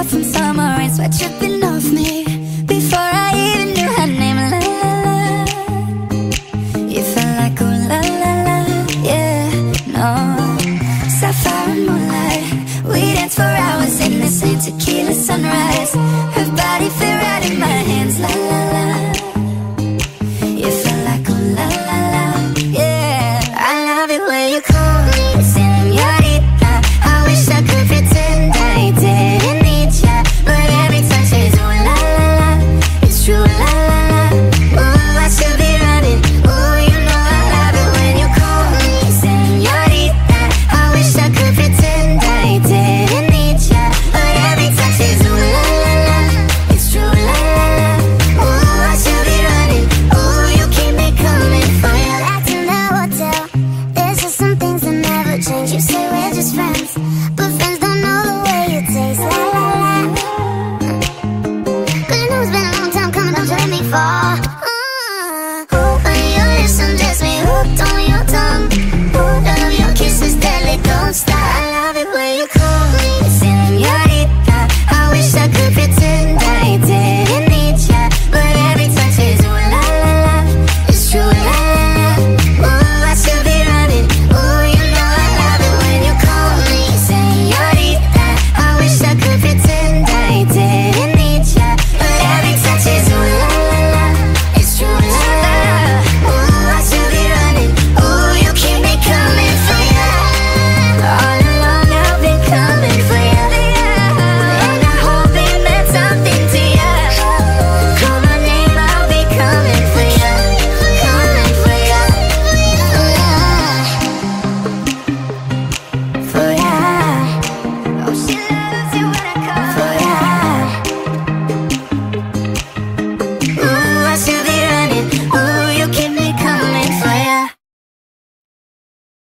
up from summer rain, sweat dripping off me. Before I even knew her name, la la la. You felt like ooh la la la, yeah, no. Sapphire and moonlight, we danced for hours in the same tequila sunrise.